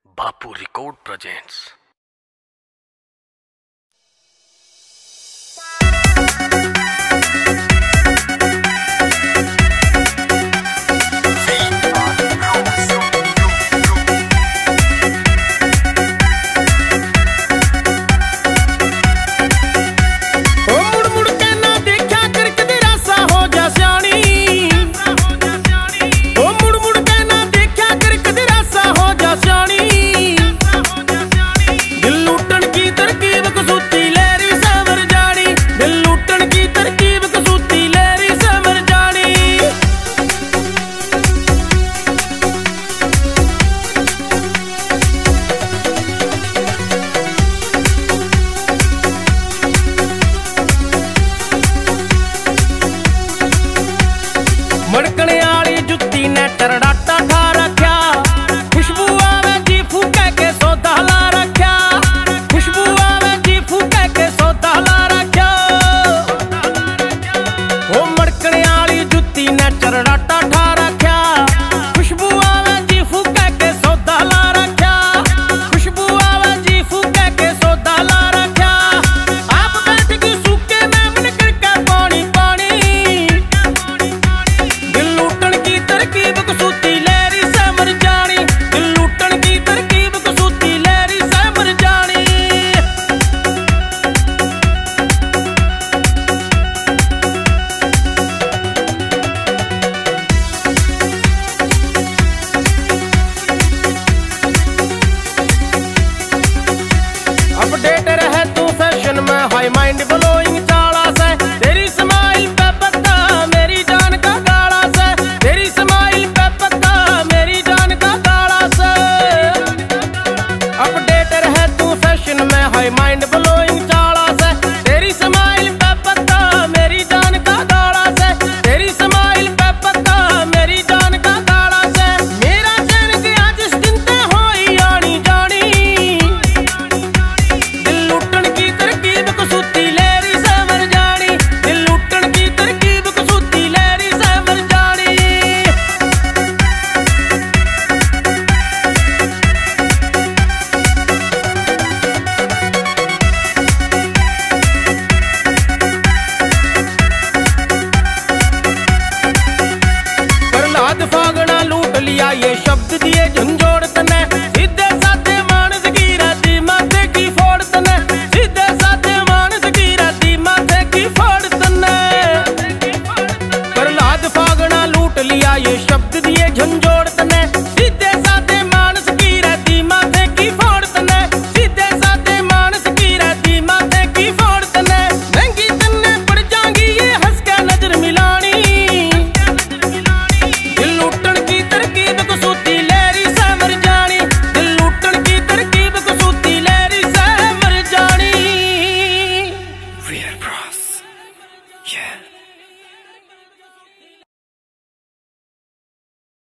बापू record presents. मड़कने आली जुत्ती ने टरडाटा ठा रख्या, खुशबू आवे जी फूके के सौदा ला रख्या, खुशबू आवे जी फूके के सौदा ला रख्या। ओ मड़कने आली जुत्ती ने टरडाटा ठा रख्या, खुशबू आवे जी फूके के सौदा ला रख्या, खुशबू आवे जी फूके के सौदा ला रख्या। आप बैठ के सूखे में मन करके पानी पानी, तरकीब कसूती लहरी से मर जानी, दिल लूटन की तरकीब कसूती लहरी से मर जानी। अपडेट रहे तू फैशन में, हाई माइंड ब्लोइंग